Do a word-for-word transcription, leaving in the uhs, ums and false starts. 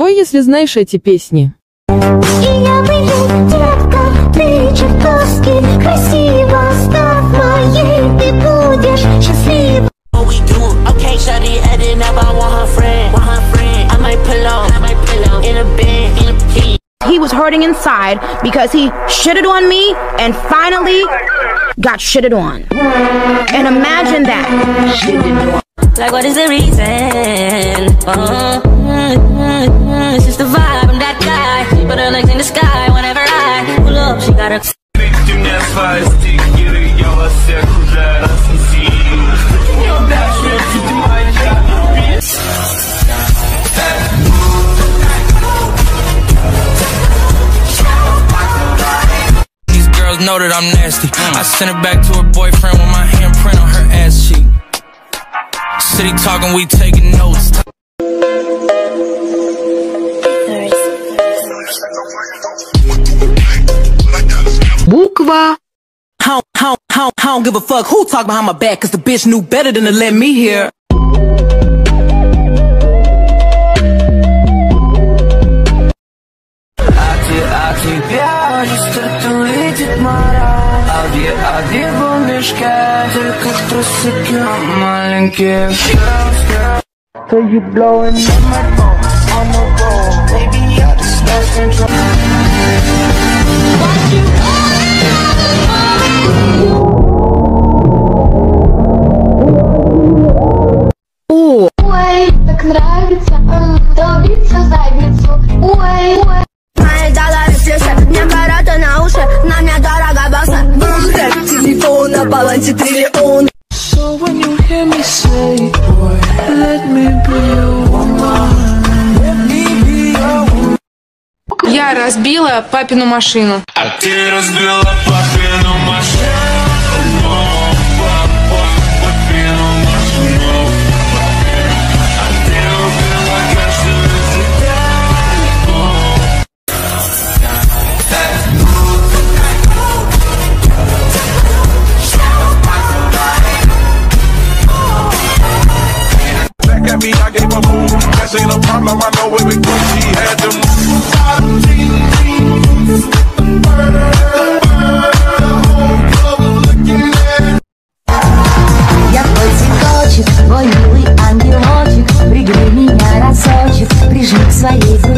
Спой, если знаешь эти песни. И я выйду, детка, ты чертовски красива, став моей, ты будешь счастлива. Okay, shawty adding up, I want her friend, want her friend. I might pull up, I might pull up in a bed, in a key. He was hurting inside because he shitted on me and finally got shitted on. And imagine that. Like, what is the reason? Uh, it's just the vibe, I'm that guy. Put her legs in the sky whenever I pull up, she got her. These girls know that I'm nasty. I sent her back to her boyfriend with my handprint on her ass cheek. City talking, we taking notes. Буква. I don't, I don't, I don't, I don't give a fuck who talk behind my back, cause the bitch knew better than to let me hear. So you blowing up my phone on the road, baby, I just lost control. Ой, так нравится, долбиться в задницу. Ой, ой. Мои доллары флеша, мне карата на уши, на мне дорого босса. Телефон на балансе триллион. So when you hear me say, boy, let me be your woman, let me be your woman. Я разбила папину машину. А ты разбила папину машину. Папину машину. А ты убила каждую Back at me, I gave a move. That ain't a problem, I know where we go. She had them. Я твой цветочек, твой милый ангелочек, пригрей меня разочек, прижми к своей груди.